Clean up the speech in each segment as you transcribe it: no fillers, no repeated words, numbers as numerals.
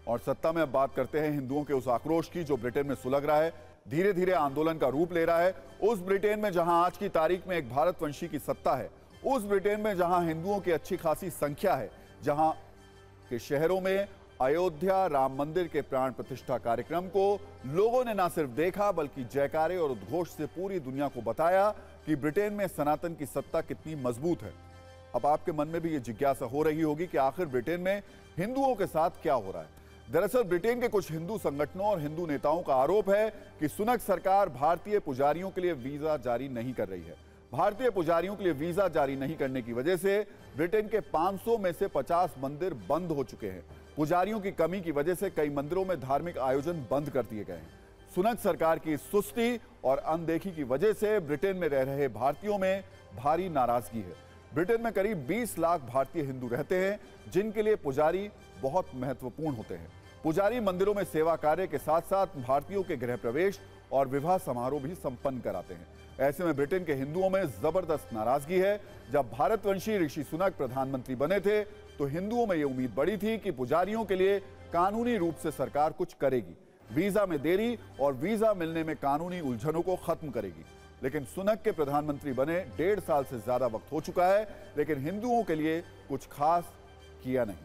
और सत्ता में अब बात करते हैं हिंदुओं के उस आक्रोश की जो ब्रिटेन में सुलग रहा है, धीरे धीरे आंदोलन का रूप ले रहा है। उस ब्रिटेन में जहां आज की तारीख में एक भारतवंशी की सत्ता है, उस ब्रिटेन में जहां हिंदुओं की अच्छी खासी संख्या है, जहां के शहरों में अयोध्या राम मंदिर के प्राण प्रतिष्ठा कार्यक्रम को लोगों ने न सिर्फ देखा बल्कि जयकारे और उद्घोष से पूरी दुनिया को बताया कि ब्रिटेन में सनातन की सत्ता कितनी मजबूत है। अब आपके मन में भी ये जिज्ञासा हो रही होगी कि आखिर ब्रिटेन में हिंदुओं के साथ क्या हो रहा है। दरअसल ब्रिटेन के कुछ हिंदू संगठनों और हिंदू नेताओं का आरोप है कि सुनक सरकार भारतीय पुजारियों के लिए वीजा जारी नहीं कर रही है। भारतीय पुजारियों के लिए वीजा जारी नहीं करने की वजह से ब्रिटेन के 500 में से 50 मंदिर बंद हो चुके हैं। पुजारियों की कमी की वजह से कई मंदिरों में धार्मिक आयोजन बंद कर दिए गए हैं। सुनक सरकार की सुस्ती और अनदेखी की वजह से ब्रिटेन में रह रहे भारतीयों में भारी नाराजगी है। ब्रिटेन में करीब 20 लाख भारतीय हिंदू रहते हैं, जिनके लिए पुजारी बहुत महत्वपूर्ण होते हैं। पुजारी मंदिरों में सेवा कार्य के साथ साथ भारतीयों के गृह प्रवेश और विवाह समारोह भी संपन्न कराते हैं। ऐसे में ब्रिटेन के हिंदुओं में जबरदस्त नाराजगी है। जब भारतवंशी ऋषि सुनक प्रधानमंत्री बने थे तो हिंदुओं में यह उम्मीद बड़ी थी कि पुजारियों के लिए कानूनी रूप से सरकार कुछ करेगी, वीजा में देरी और वीजा मिलने में कानूनी उलझनों को खत्म करेगी। लेकिन सुनक के प्रधानमंत्री बने 1.5 साल से ज्यादा वक्त हो चुका है, लेकिन हिंदुओं के लिए कुछ खास किया नहीं।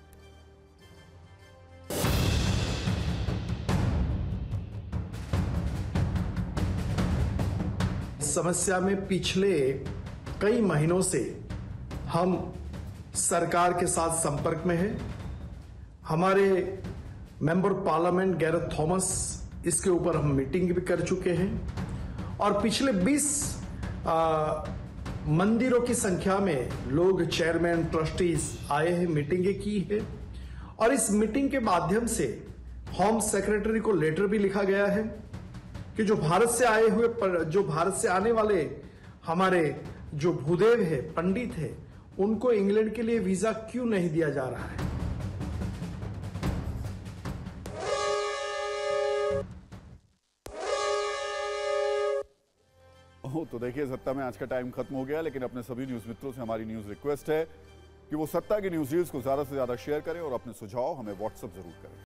समस्या में पिछले कई महीनों से हम सरकार के साथ संपर्क में हैं। हमारे मेंबर पार्लियामेंट गैरेथ थॉमस इसके ऊपर हम मीटिंग भी कर चुके हैं और पिछले 20 मंदिरों की संख्या में लोग चेयरमैन ट्रस्टीज आए हैं, मीटिंगें की है और इस मीटिंग के माध्यम से होम सेक्रेटरी को लेटर भी लिखा गया है कि जो भारत से आने वाले हमारे जो भूदेव है, पंडित है, उनको इंग्लैंड के लिए वीजा क्यों नहीं दिया जा रहा है। तो देखिए, सत्ता में आज का टाइम खत्म हो गया, लेकिन अपने सभी न्यूज मित्रों से हमारी न्यूज रिक्वेस्ट है कि वो सत्ता की न्यूज रील्स को ज्यादा से ज्यादा शेयर करें और अपने सुझाव हमें व्हाट्सएप जरूर करें।